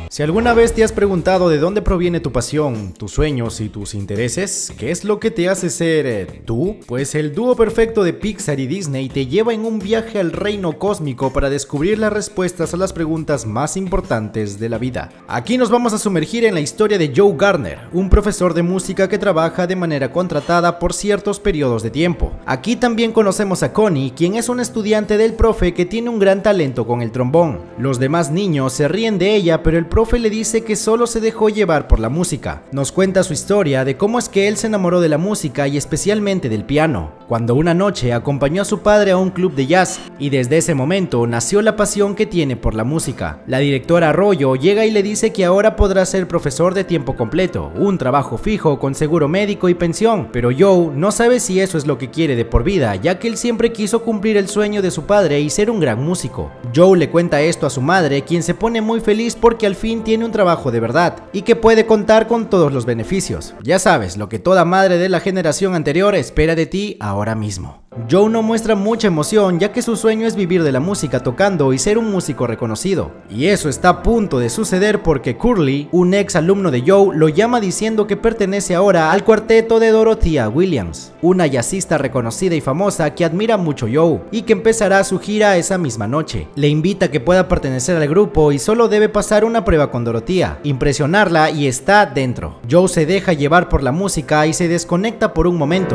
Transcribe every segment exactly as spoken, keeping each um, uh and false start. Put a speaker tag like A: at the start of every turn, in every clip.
A: Si alguna vez te has preguntado de dónde proviene tu pasión, tus sueños y tus intereses, ¿qué es lo que te hace ser eh, tú? Pues el dúo perfecto de Pixar y Disney te lleva en un viaje al reino cósmico para descubrir las respuestas a las preguntas más importantes de la vida. Aquí nos vamos a sumergir en la historia de Joe Gardner, un profesor de música que trabaja de manera contratada por ciertos periodos de tiempo. Aquí también conocemos a Connie, quien es un estudiante del profe que tiene un gran talento con el trombón. Los demás niños se ríen de ella, pero el profe profe le dice que solo se dejó llevar por la música. Nos cuenta su historia de cómo es que él se enamoró de la música y especialmente del piano, cuando una noche acompañó a su padre a un club de jazz, y desde ese momento nació la pasión que tiene por la música. La directora Arroyo llega y le dice que ahora podrá ser profesor de tiempo completo, un trabajo fijo con seguro médico y pensión, pero Joe no sabe si eso es lo que quiere de por vida, ya que él siempre quiso cumplir el sueño de su padre y ser un gran músico. Joe le cuenta esto a su madre, quien se pone muy feliz porque al fin tiene un trabajo de verdad y que puede contar con todos los beneficios. Ya sabes, lo que toda madre de la generación anterior espera de ti ahora mismo. Joe no muestra mucha emoción, ya que su sueño es vivir de la música tocando y ser un músico reconocido. Y eso está a punto de suceder porque Curly, un ex alumno de Joe, lo llama diciendo que pertenece ahora al cuarteto de Dorothea Williams, una jazzista reconocida y famosa que admira mucho a Joe y que empezará su gira esa misma noche. Le invita a que pueda pertenecer al grupo y solo debe pasar una prueba con Dorothea, impresionarla y está dentro. Joe se deja llevar por la música y se desconecta por un momento.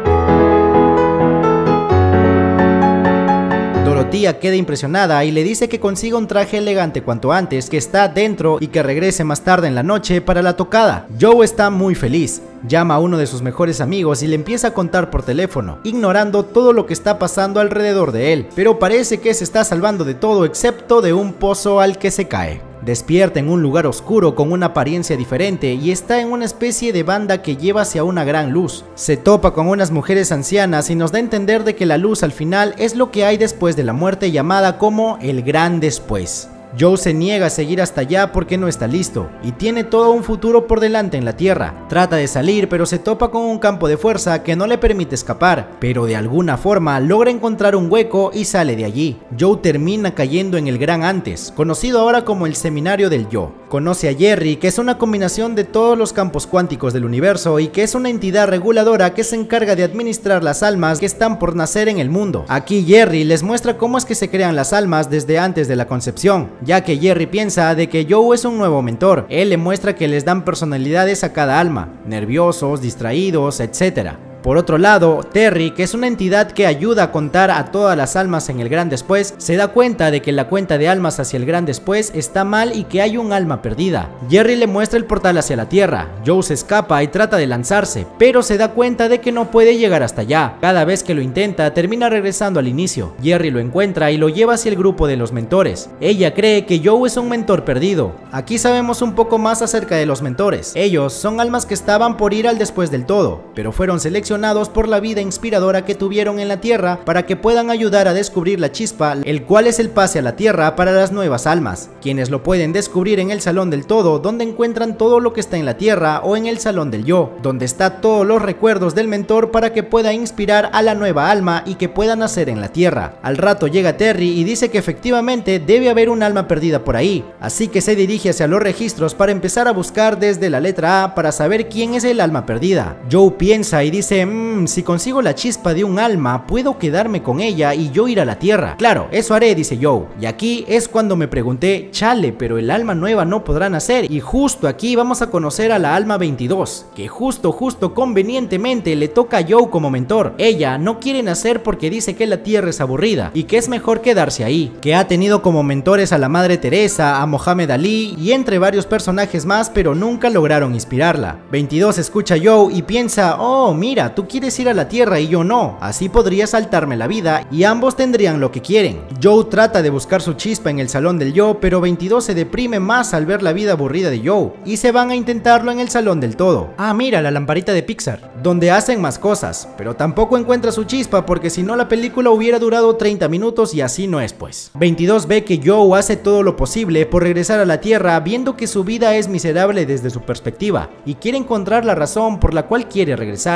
A: Dorothea queda impresionada y le dice que consiga un traje elegante cuanto antes, que está dentro y que regrese más tarde en la noche para la tocada. Joe está muy feliz, llama a uno de sus mejores amigos y le empieza a contar por teléfono, ignorando todo lo que está pasando alrededor de él, pero parece que se está salvando de todo excepto de un pozo al que se cae. Despierta en un lugar oscuro con una apariencia diferente y está en una especie de banda que lleva hacia una gran luz. Se topa con unas mujeres ancianas y nos da a entender de que la luz al final es lo que hay después de la muerte, llamada como el gran después. Joe se niega a seguir hasta allá porque no está listo y tiene todo un futuro por delante en la tierra. Trata de salir, pero se topa con un campo de fuerza que no le permite escapar, pero de alguna forma logra encontrar un hueco y sale de allí. Joe termina cayendo en el Gran Antes, conocido ahora como el Seminario del Yo. Conoce a Jerry, que es una combinación de todos los campos cuánticos del universo y que es una entidad reguladora que se encarga de administrar las almas que están por nacer en el mundo. Aquí Jerry les muestra cómo es que se crean las almas desde antes de la concepción, ya que Jerry piensa de que Joe es un nuevo mentor. Él le muestra que les dan personalidades a cada alma, nerviosos, distraídos, etcétera. Por otro lado, Terry, que es una entidad que ayuda a contar a todas las almas en el Gran Después, se da cuenta de que la cuenta de almas hacia el Gran Después está mal y que hay un alma perdida. Jerry le muestra el portal hacia la Tierra. Joe se escapa y trata de lanzarse, pero se da cuenta de que no puede llegar hasta allá. Cada vez que lo intenta, termina regresando al inicio. Jerry lo encuentra y lo lleva hacia el grupo de los mentores. Ella cree que Joe es un mentor perdido. Aquí sabemos un poco más acerca de los mentores. Ellos son almas que estaban por ir al después del todo, pero fueron seleccionados por la vida inspiradora que tuvieron en la tierra para que puedan ayudar a descubrir la chispa, el cual es el pase a la tierra para las nuevas almas, quienes lo pueden descubrir en el Salón del Todo, donde encuentran todo lo que está en la tierra, o en el Salón del Yo, donde está todos los recuerdos del mentor para que pueda inspirar a la nueva alma y que pueda nacer en la tierra. Al rato llega Terry y dice que efectivamente debe haber un alma perdida por ahí, así que se dirige hacia los registros para empezar a buscar desde la letra A para saber quién es el alma perdida. Joe piensa y dice: Mmm, si consigo la chispa de un alma, puedo quedarme con ella y yo ir a la tierra. Claro, eso haré, dice Joe. Y aquí es cuando me pregunté, chale, pero el alma nueva no podrá nacer. Y justo aquí vamos a conocer a la alma veintidós, que justo, justo, convenientemente le toca a Joe como mentor. Ella no quiere nacer porque dice que la tierra es aburrida y que es mejor quedarse ahí. Que ha tenido como mentores a la Madre Teresa, a Mohamed Ali y entre varios personajes más, pero nunca lograron inspirarla. veintidós escucha a Joe y piensa, oh, mira, tú quieres ir a la tierra y yo no, así podría saltarme la vida y ambos tendrían lo que quieren. Joe trata de buscar su chispa en el Salón del Yo, pero veintidós se deprime más al ver la vida aburrida de Joe y se van a intentarlo en el Salón del Todo. Ah, mira, la lamparita de Pixar, donde hacen más cosas, pero tampoco encuentra su chispa porque si no la película hubiera durado treinta minutos y así no es pues. veintidós ve que Joe hace todo lo posible por regresar a la tierra, viendo que su vida es miserable desde su perspectiva y quiere encontrar la razón por la cual quiere regresar hacia allá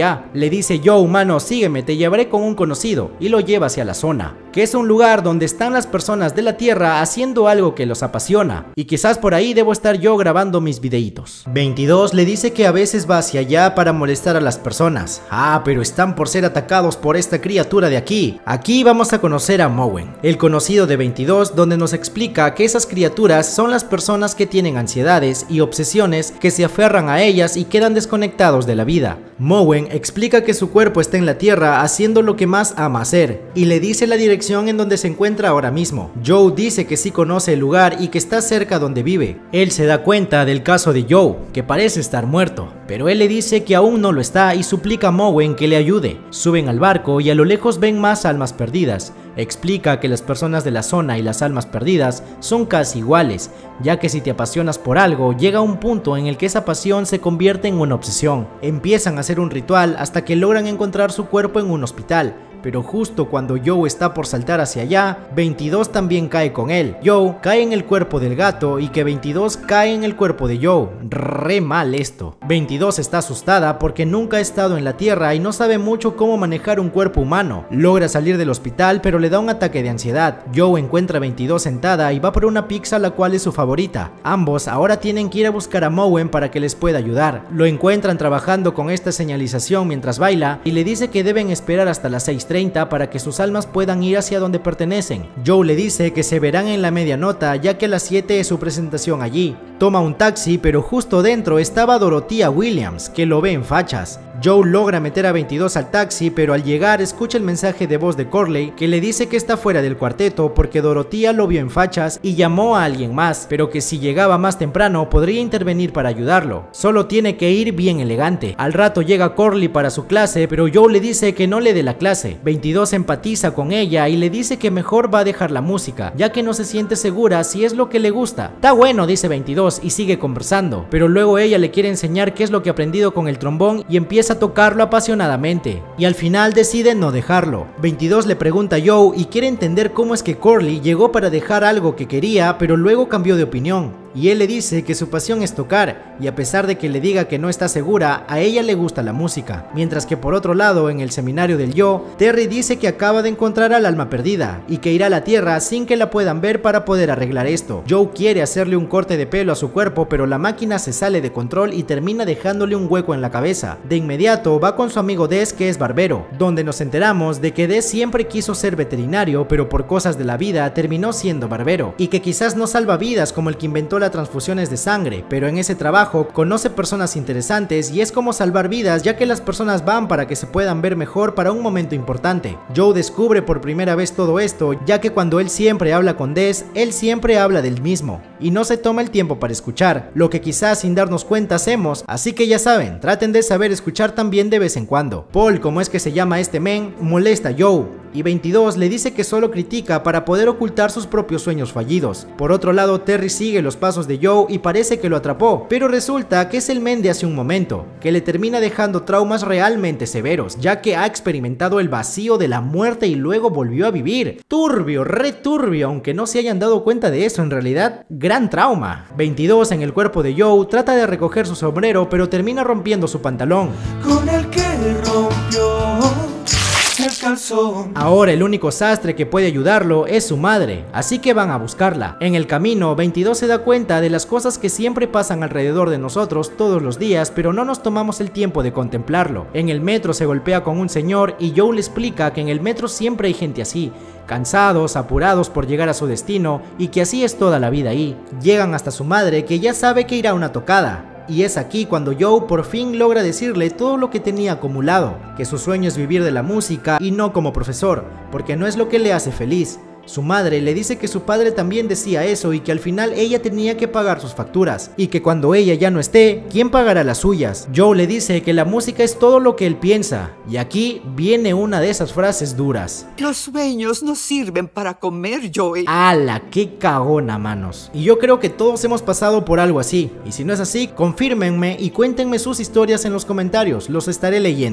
A: allá. Le dice Joe, mano, sígueme, te llevaré con un conocido, y lo lleva hacia la zona, que es un lugar donde están las personas de la Tierra haciendo algo que los apasiona, y quizás por ahí debo estar yo grabando mis videitos. veintidós le dice que a veces va hacia allá para molestar a las personas. Ah, pero están por ser atacados por esta criatura de aquí. Aquí vamos a conocer a Mowen, el conocido de veintidós, donde nos explica que esas criaturas son las personas que tienen ansiedades y obsesiones que se aferran a ellas y quedan desconectados de la vida. Mowen explica que su cuerpo está en la Tierra haciendo lo que más ama hacer, y le dice la dirección en donde se encuentra ahora mismo. Joe dice que sí conoce el lugar y que está cerca donde vive. Él se da cuenta del caso de Joe, que parece estar muerto, pero él le dice que aún no lo está y suplica a Mowen que le ayude. Suben al barco y a lo lejos ven más almas perdidas. Explica que las personas de la zona y las almas perdidas son casi iguales, ya que si te apasionas por algo, llega un punto en el que esa pasión se convierte en una obsesión. Empiezan a hacer un ritual hasta que logran encontrar su cuerpo en un hospital. Pero justo cuando Joe está por saltar hacia allá, veintidós también cae con él. Joe cae en el cuerpo del gato y que veintidós cae en el cuerpo de Joe. Re mal esto. veintidós está asustada porque nunca ha estado en la Tierra y no sabe mucho cómo manejar un cuerpo humano. Logra salir del hospital pero le da un ataque de ansiedad. Joe encuentra a veintidós sentada y va por una pizza la cual es su favorita. Ambos ahora tienen que ir a buscar a Mowen para que les pueda ayudar. Lo encuentran trabajando con esta señalización mientras baila y le dice que deben esperar hasta las seis treinta para que sus almas puedan ir hacia donde pertenecen. Joe le dice que se verán en la media nota ya que a las siete es su presentación allí. Toma un taxi pero justo dentro estaba Dorothea Williams, que lo ve en fachas. Joe logra meter a veintidós al taxi, pero al llegar escucha el mensaje de voz de Corley que le dice que está fuera del cuarteto porque Dorothea lo vio en fachas y llamó a alguien más, pero que si llegaba más temprano podría intervenir para ayudarlo. Solo tiene que ir bien elegante. Al rato llega Corley para su clase, pero Joe le dice que no le dé la clase. veintidós empatiza con ella y le dice que mejor va a dejar la música, ya que no se siente segura si es lo que le gusta. Está bueno, dice veintidós y sigue conversando, pero luego ella le quiere enseñar qué es lo que ha aprendido con el trombón y empieza a tocarlo apasionadamente, y al final decide no dejarlo. veintidós le pregunta a Joe y quiere entender cómo es que Corley llegó para dejar algo que quería, pero luego cambió de opinión. Y él le dice que su pasión es tocar, y a pesar de que le diga que no está segura, a ella le gusta la música. Mientras que por otro lado, en el seminario del yo, Terry dice que acaba de encontrar al alma perdida, y que irá a la Tierra sin que la puedan ver para poder arreglar esto. Joe quiere hacerle un corte de pelo a su cuerpo, pero la máquina se sale de control y termina dejándole un hueco en la cabeza. De inmediato va con su amigo Des, que es barbero, donde nos enteramos de que Des siempre quiso ser veterinario, pero por cosas de la vida terminó siendo barbero, y que quizás no salva vidas como el que inventó la transfusiones de sangre, pero en ese trabajo conoce personas interesantes y es como salvar vidas, ya que las personas van para que se puedan ver mejor para un momento importante. Joe descubre por primera vez todo esto, ya que cuando él siempre habla con Des, él siempre habla del mismo y no se toma el tiempo para escuchar, lo que quizás sin darnos cuenta hacemos, así que ya saben, traten de saber escuchar también de vez en cuando. Paul, como es que se llama este men, molesta a Joe, y veintidós le dice que solo critica para poder ocultar sus propios sueños fallidos. Por otro lado, Terry sigue los pasos de Joe y parece que lo atrapó, pero resulta que es el men de hace un momento, que le termina dejando traumas realmente severos, ya que ha experimentado el vacío de la muerte y luego volvió a vivir. Turbio, re turbio, aunque no se hayan dado cuenta de eso en realidad, gran trauma. veintidós en el cuerpo de Joe trata de recoger su sombrero, pero termina rompiendo su pantalón. Con el que rompió el calzón. Ahora el único sastre que puede ayudarlo es su madre, así que van a buscarla. En el camino, veintidós se da cuenta de las cosas que siempre pasan alrededor de nosotros todos los días, pero no nos tomamos el tiempo de contemplarlo. En el metro se golpea con un señor y Joe le explica que en el metro siempre hay gente así, cansados, apurados por llegar a su destino, y que así es toda la vida ahí. Llegan hasta su madre, que ya sabe que irá a una tocada. Y es aquí cuando Joe por fin logra decirle todo lo que tenía acumulado, que su sueño es vivir de la música y no como profesor, porque no es lo que le hace feliz. Su madre le dice que su padre también decía eso y que al final ella tenía que pagar sus facturas, y que cuando ella ya no esté, ¿quién pagará las suyas? Joe le dice que la música es todo lo que él piensa, y aquí viene una de esas frases duras.
B: Los sueños no sirven para comer, Joey.
A: ¡Hala! ¡Qué cagona, manos! Y yo creo que todos hemos pasado por algo así, y si no es así, confírmenme y cuéntenme sus historias en los comentarios, los estaré leyendo.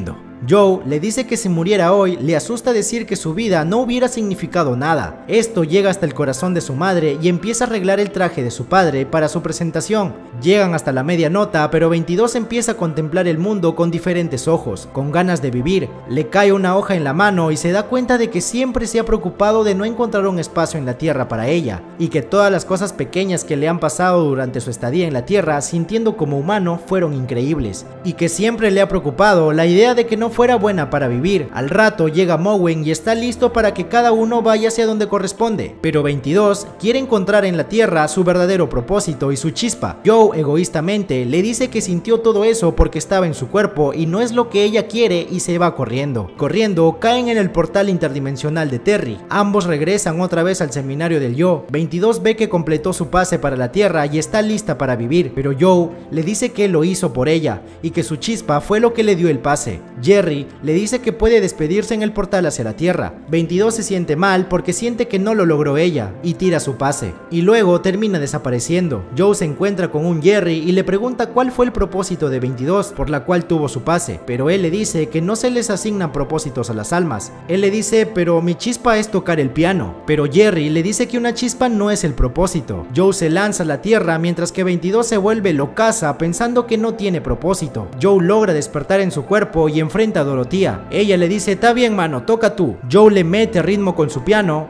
A: Joe le dice que si muriera hoy, le asusta decir que su vida no hubiera significado nada. Esto llega hasta el corazón de su madre y empieza a arreglar el traje de su padre para su presentación. Llegan hasta la media nota, pero veintidós empieza a contemplar el mundo con diferentes ojos, con ganas de vivir. Le cae una hoja en la mano y se da cuenta de que siempre se ha preocupado de no encontrar un espacio en la Tierra para ella, y que todas las cosas pequeñas que le han pasado durante su estadía en la Tierra, sintiendo como humano, fueron increíbles, y que siempre le ha preocupado la idea de que no fuera buena para vivir. Al rato llega Mowen y está listo para que cada uno vaya hacia donde corresponde, pero veintidós quiere encontrar en la Tierra su verdadero propósito y su chispa. Joe egoístamente le dice que sintió todo eso porque estaba en su cuerpo y no es lo que ella quiere, y se va corriendo. Corriendo caen en el portal interdimensional de Terry. Ambos regresan otra vez al seminario del yo. veintidós ve que completó su pase para la Tierra y está lista para vivir, pero Joe le dice que lo hizo por ella y que su chispa fue lo que le dio el pase. Jerry le dice que puede despedirse en el portal hacia la Tierra. veintidós se siente mal porque siente que no lo logró ella y tira su pase, y luego termina desapareciendo. Joe se encuentra con un Jerry y le pregunta cuál fue el propósito de veintidós por la cual tuvo su pase, pero él le dice que no se les asignan propósitos a las almas. Él le dice, pero mi chispa es tocar el piano, pero Jerry le dice que una chispa no es el propósito. Joe se lanza a la Tierra mientras que veintidós se vuelve locaza pensando que no tiene propósito. Joe logra despertar en su cuerpo y enfrenta a Dorothea. Ella le dice, está bien mano, toca tú. Joe le mete ritmo con su piano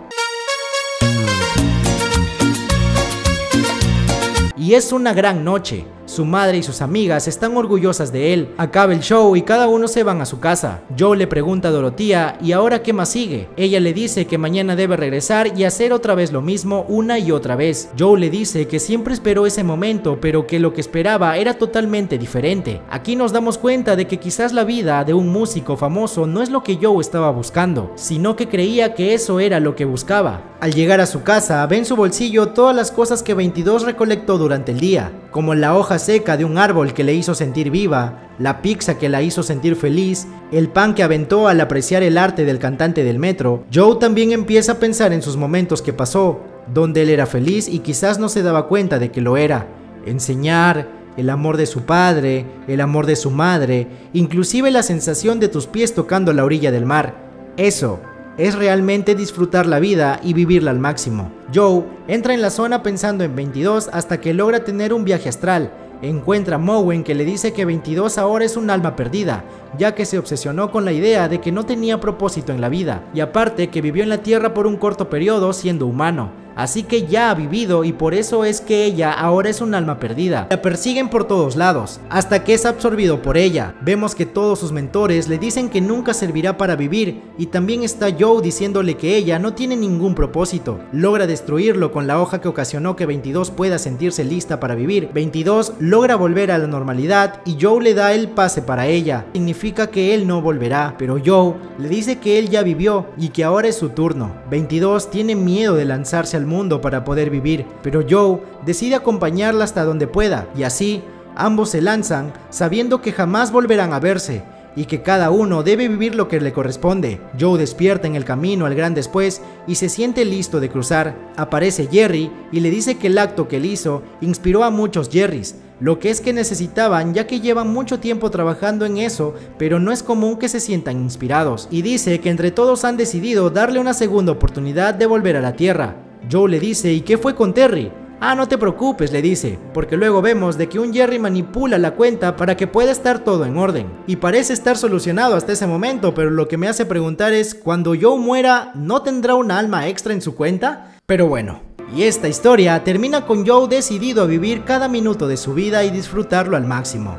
A: y es una gran noche. Su madre y sus amigas están orgullosas de él. Acaba el show y cada uno se van a su casa. Joe le pregunta a Dorothea, ¿y ahora qué más sigue? Ella le dice que mañana debe regresar y hacer otra vez lo mismo una y otra vez. Joe le dice que siempre esperó ese momento, pero que lo que esperaba era totalmente diferente. Aquí nos damos cuenta de que quizás la vida de un músico famoso no es lo que Joe estaba buscando, sino que creía que eso era lo que buscaba. Al llegar a su casa, ve en su bolsillo todas las cosas que veintidós recolectó durante el día, como la hoja seca de un árbol que le hizo sentir viva, la pizza que la hizo sentir feliz, el pan que aventó al apreciar el arte del cantante del metro. Joe también empieza a pensar en sus momentos que pasó, donde él era feliz y quizás no se daba cuenta de que lo era. Enseñar, el amor de su padre, el amor de su madre, inclusive la sensación de tus pies tocando la orilla del mar. Eso es realmente disfrutar la vida y vivirla al máximo. Joe entra en la zona pensando en veintidós hasta que logra tener un viaje astral. Encuentra a Mowen que le dice que veintidós ahora es un alma perdida, ya que se obsesionó con la idea de que no tenía propósito en la vida, y aparte que vivió en la Tierra por un corto periodo siendo humano. Así que ya ha vivido y por eso es que ella ahora es un alma perdida. La persiguen por todos lados, hasta que es absorbido por ella. Vemos que todos sus mentores le dicen que nunca servirá para vivir, y también está Joe diciéndole que ella no tiene ningún propósito. Logra destruirlo con la hoja que ocasionó que veintidós pueda sentirse lista para vivir. veintidós logra volver a la normalidad y Joe le da el pase para ella. Significa que él no volverá, pero Joe le dice que él ya vivió y que ahora es su turno. veintidós tiene miedo de lanzarse al mundo para poder vivir, pero Joe decide acompañarla hasta donde pueda, y así ambos se lanzan sabiendo que jamás volverán a verse y que cada uno debe vivir lo que le corresponde. Joe despierta en el camino al gran después y se siente listo de cruzar. Aparece Jerry y le dice que el acto que él hizo inspiró a muchos Jerrys, lo que es que necesitaban, ya que llevan mucho tiempo trabajando en eso, pero no es común que se sientan inspirados, y dice que entre todos han decidido darle una segunda oportunidad de volver a la Tierra. Joe le dice, ¿y qué fue con Terry? Ah, no te preocupes, le dice, porque luego vemos de que un Jerry manipula la cuenta para que pueda estar todo en orden. Y parece estar solucionado hasta ese momento, pero lo que me hace preguntar es, ¿cuando Joe muera, no tendrá una alma extra en su cuenta? Pero bueno, y esta historia termina con Joe decidido a vivir cada minuto de su vida y disfrutarlo al máximo.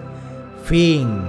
A: Fin.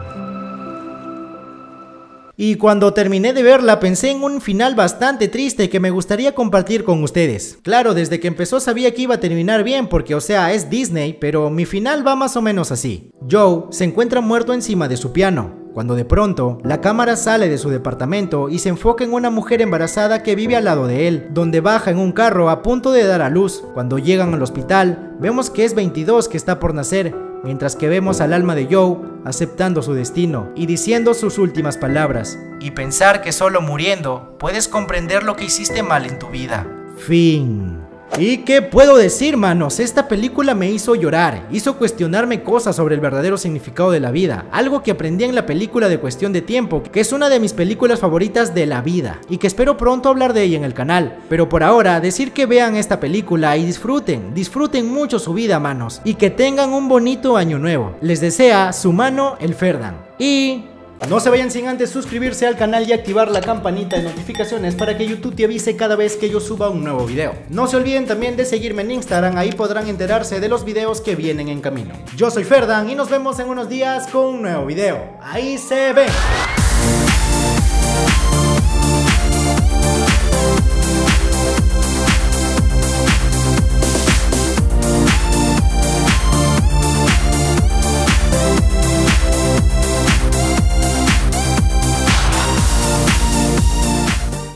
A: Y cuando terminé de verla pensé en un final bastante triste que me gustaría compartir con ustedes. Claro, desde que empezó sabía que iba a terminar bien porque o sea es Disney, pero mi final va más o menos así. Joe se encuentra muerto encima de su piano, cuando de pronto la cámara sale de su departamento y se enfoca en una mujer embarazada que vive al lado de él, donde baja en un carro a punto de dar a luz. Cuando llegan al hospital vemos que es veintidós que está por nacer, mientras que vemos al alma de Joe aceptando su destino y diciendo sus últimas palabras. Y pensar que solo muriendo puedes comprender lo que hiciste mal en tu vida. Fin. ¿Y qué puedo decir, manos? Esta película me hizo llorar, hizo cuestionarme cosas sobre el verdadero significado de la vida, algo que aprendí en la película de Cuestión de Tiempo, que es una de mis películas favoritas de la vida, y que espero pronto hablar de ella en el canal. Pero por ahora, decir que vean esta película y disfruten, disfruten mucho su vida, manos, y que tengan un bonito año nuevo. Les desea su mano, el Ferdan. Y... no se vayan sin antes suscribirse al canal y activar la campanita de notificaciones para que YouTube te avise cada vez que yo suba un nuevo video. No se olviden también de seguirme en Instagram, ahí podrán enterarse de los videos que vienen en camino. Yo soy Ferdan y nos vemos en unos días con un nuevo video. Ahí se ven.